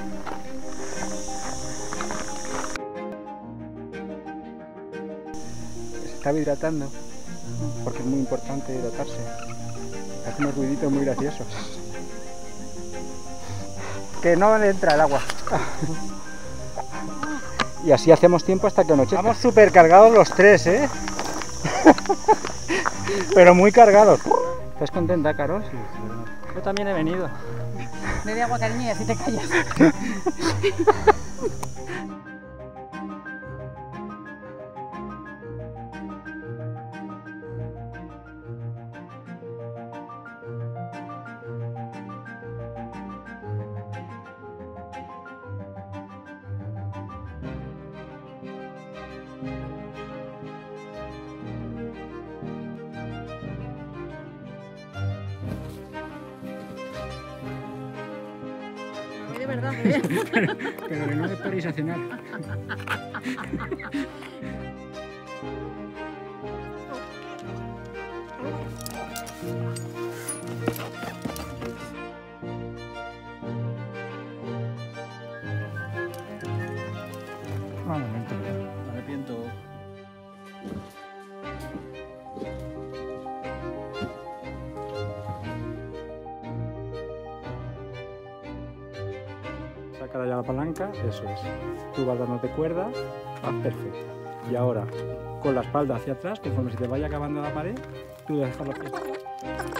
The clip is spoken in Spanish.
Se estaba hidratando, porque es muy importante hidratarse. Hace unos ruiditos muy graciosos. Que no le entra el agua. Y así hacemos tiempo hasta que anochezca. Vamos súper cargados los tres, ¿eh? Pero muy cargados. ¿Estás contenta, Carol? Sí, verdad. Yo también he venido. Bebe agua, cariño, y así te callas. De verdad, ¿eh? Pero que no le paréis a cenar. Un momento, me arrepiento. Saca ya la palanca, eso es. Tú vas dándote cuerda, vas perfecto. Y ahora, con la espalda hacia atrás, conforme se te vaya acabando la pared, tú dejas los pies.